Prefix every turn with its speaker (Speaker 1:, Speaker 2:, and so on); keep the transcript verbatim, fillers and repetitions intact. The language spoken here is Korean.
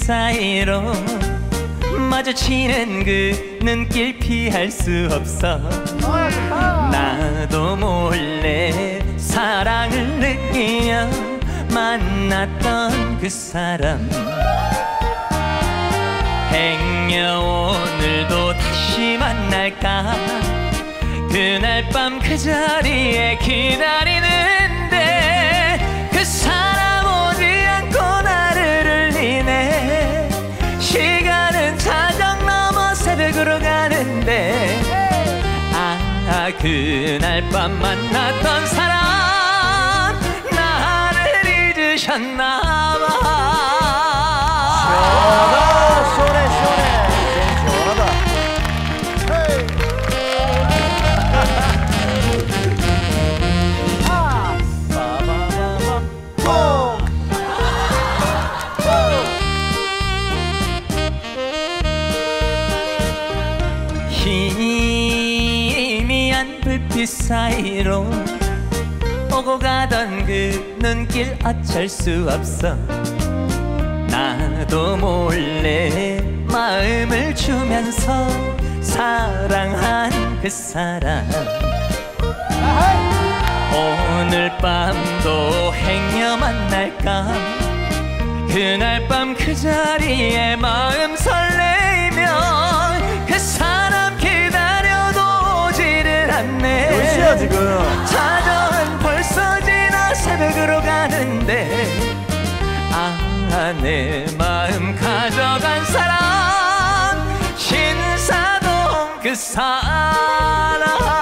Speaker 1: 사이로 마주치는 그 눈길 피할 수 없어. 나도 몰래 사랑을 느끼며 만났던 그 사람, 행여 오늘도 다시 만날까. 그날 밤 그 자리에 기다리는데 그 사람 오지 않고 나를 울리네. 시간은 자정 넘어 새벽으로 가는데 아, 그날 밤 만났던 사람 나를 잊으셨나봐.
Speaker 2: 시원하다, 시원해, 시원해. 시원하다.
Speaker 1: 희미한 불빛 사이로 오고 가던 그 눈길 어쩔 수 없어. 나도 몰래 마음을 주면서 사랑한 그 사람, 오늘 밤도 행여 만날까. 그날 밤 그 자리에 마음 설레이며 그 사람 기다려도 오지를 않네.
Speaker 2: 몇 시야 지금?
Speaker 1: 자정은 벌써 지나 새벽으로 가는데 아, 내 마음 가져간 사람, 신사동 그 사람.